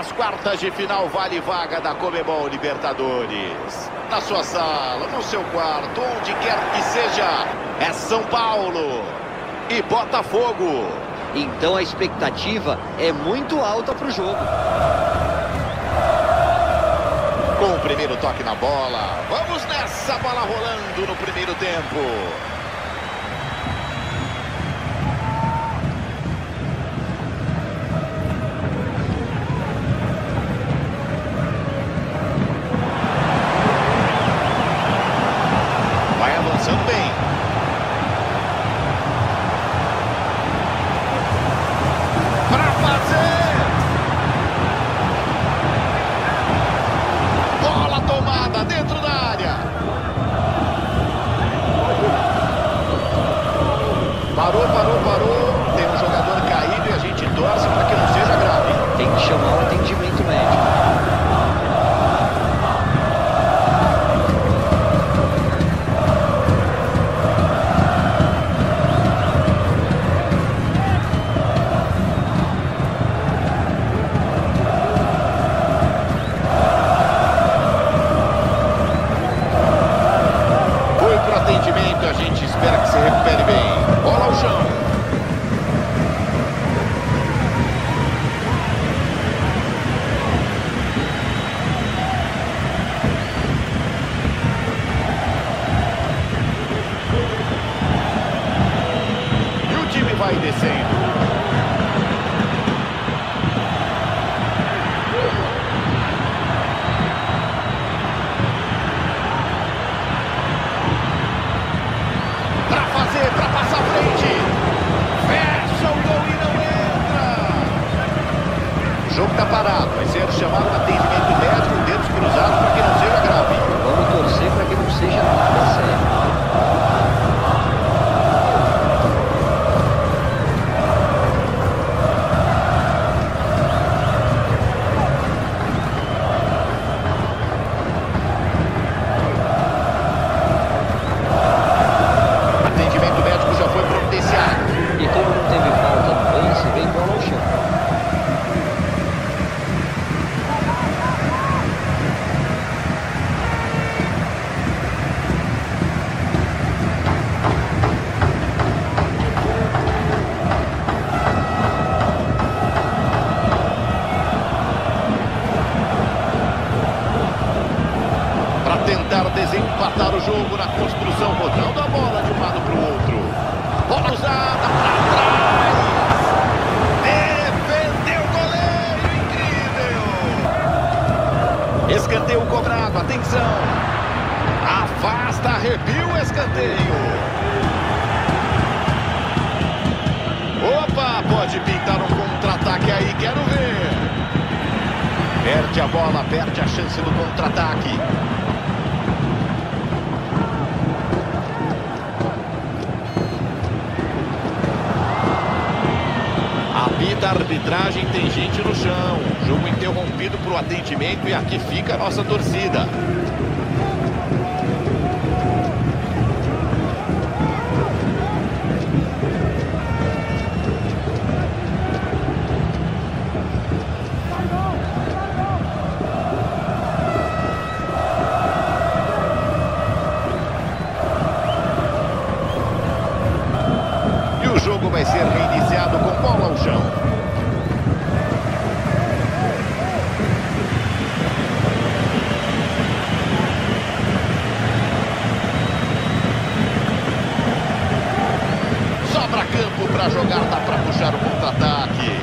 Nas quartas de final vale vaga da Conmebol Libertadores. Na sua sala, no seu quarto, onde quer que seja, é São Paulo e Botafogo. Então a expectativa é muito alta para o jogo. Com o primeiro toque na bola, vamos nessa, bola rolando no primeiro tempo. Vai avançando bem. Para fazer. Bola tomada dentro da área. Parou. Tem um jogador caído e a gente torce para que não seja grave. Tem que chamar o atendimento médico. Foi pro atendimento, a gente espera que se recupere bem. Bola ao chão. E o time vai descendo. Pra passar à frente. Fecha o gol e não entra. O jogo tá parado. Vai ser chamado de atendimento médico, dedos cruzados para que não seja grave. Vamos torcer para que não seja nada sério. Atendimento médico já foi providenciado. E como não teve falta no lance, vem bola ao chão. Para tentar desempatar o jogo na construção, rodando a bola de um lado para o outro. Bola usada para trás. Defendeu o goleiro, incrível. Escanteio cobrado, atenção. Afasta, arrepia o escanteio. Opa, pode pintar um contra-ataque aí, quero ver. Perde a bola, perde a chance do contra-ataque. Apita a arbitragem, tem gente no chão. Jogo interrompido para o atendimento e aqui fica a nossa torcida. E o jogo vai ser reiniciado com bola ao chão. Sobra campo para jogar, dá para puxar o contra-ataque.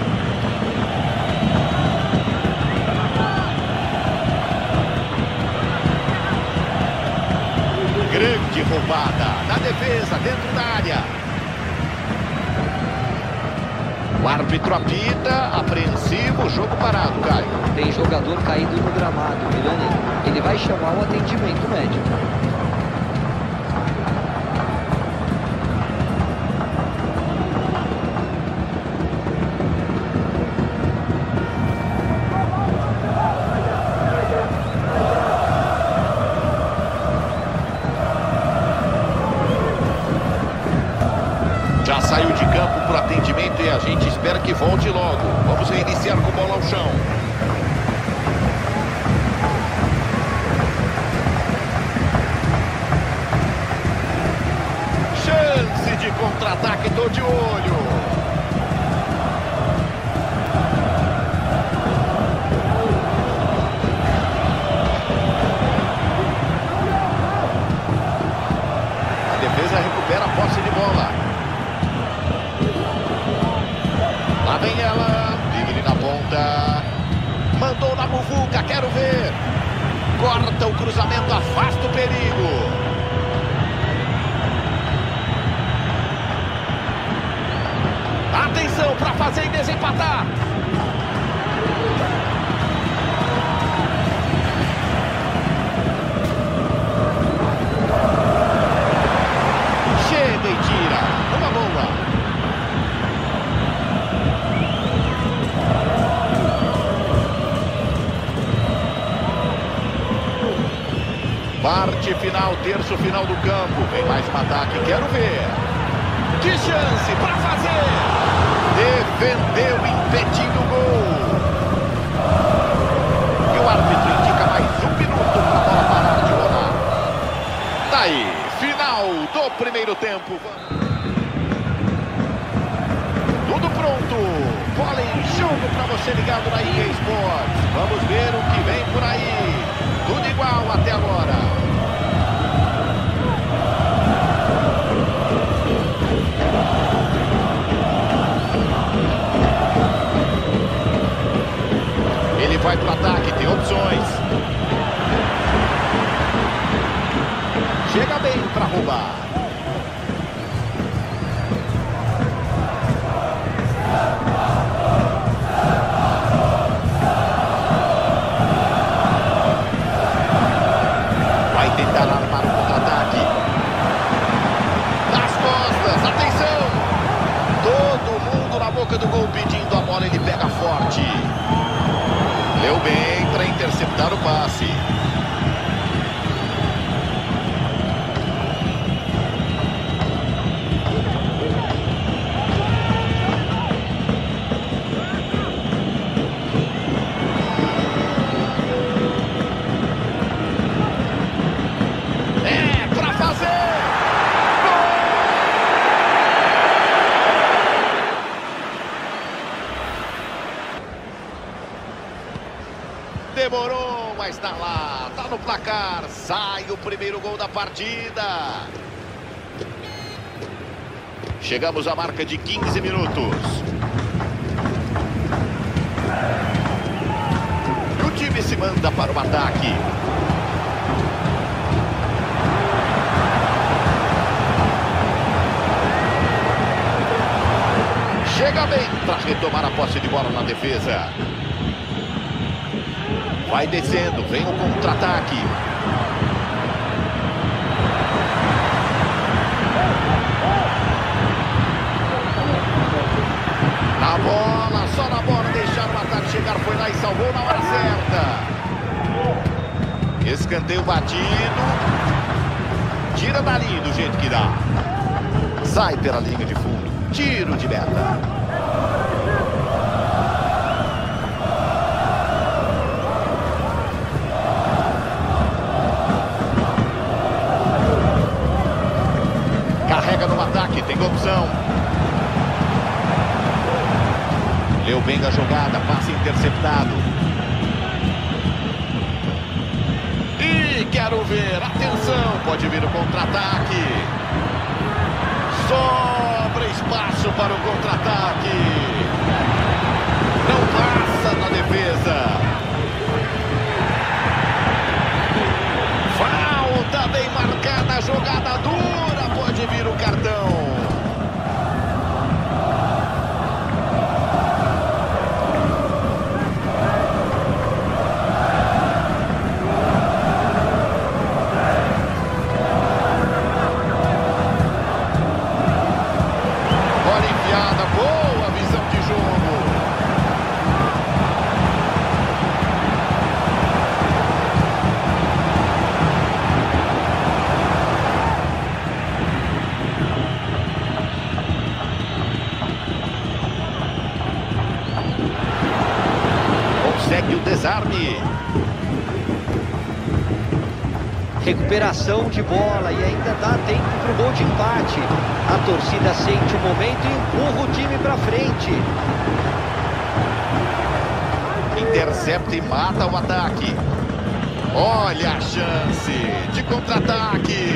Grande roubada na defesa, dentro da área. O árbitro apita, apreensivo, jogo parado, Caio. Tem jogador caído no gramado, Milani. Ele vai chamar o atendimento médico. Já saiu de campo para o atendimento e a gente espera que volte logo. Vamos reiniciar com bola ao chão. contra-ataque, tô de olho. A defesa recupera a posse de bola. Lá vem ela, livre na ponta. Mandou na muvuca, quero ver. Corta o cruzamento, afasta o perigo. Atenção para fazer e desempatar. Chega e tira. Uma boa. Parte final, terço final do campo. Vem mais um ataque, quero ver. Que chance para fazer. Defendeu, impedindo o gol. E o árbitro indica mais 1 minuto para a bola parar de rolar. Tá aí, final do primeiro tempo. Tudo pronto. Bola em jogo para você ligado na EA Sports. Vamos ver o que vem por aí. Tudo igual até agora. Ele vai para o ataque, tem opções. Chega bem para roubar. Vai tentar armar o contra-ataque. Nas costas, atenção! Todo mundo na boca do gol pedindo a bola, ele pega forte. Leu bem para interceptar o passe. É para fazer! Demorou, mas tá lá, tá no placar, sai o primeiro gol da partida. Chegamos à marca de 15 minutos. E o time se manda para o ataque. Chega bem para retomar a posse de bola na defesa. Vai descendo, vem o contra-ataque. Na bola, só na bola, deixaram o ataque chegar, foi lá e salvou na hora certa. Escanteio batido. Tira dali do jeito que dá. Sai pela linha de fundo. Tiro de meta. Carrega no ataque, tem opção. Leu bem da jogada, passe interceptado. E quero ver, atenção, pode vir o contra-ataque. Sobra espaço para o contra-ataque. Não passa na defesa. Falta bem marcada, jogada dura, pode vir o cartão. Bola enfiada, boa visão de jogo. Consegue o desarme. recuperação de bola e ainda dá tempo para o gol de empate. A torcida sente o momento e empurra o time para frente. Intercepta e mata o ataque. Olha a chance de contra-ataque.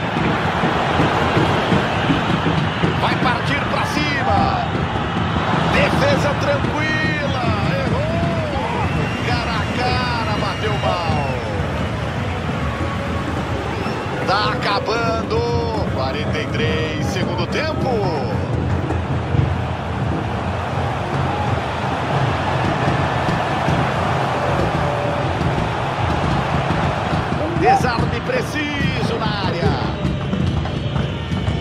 Vai partir para cima. Defesa tranquila. Errou. Cara a cara, bateu mal. Tá acabando. 43, segundo tempo. Desarme preciso na área.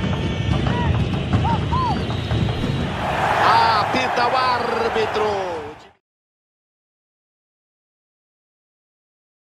Apita o árbitro.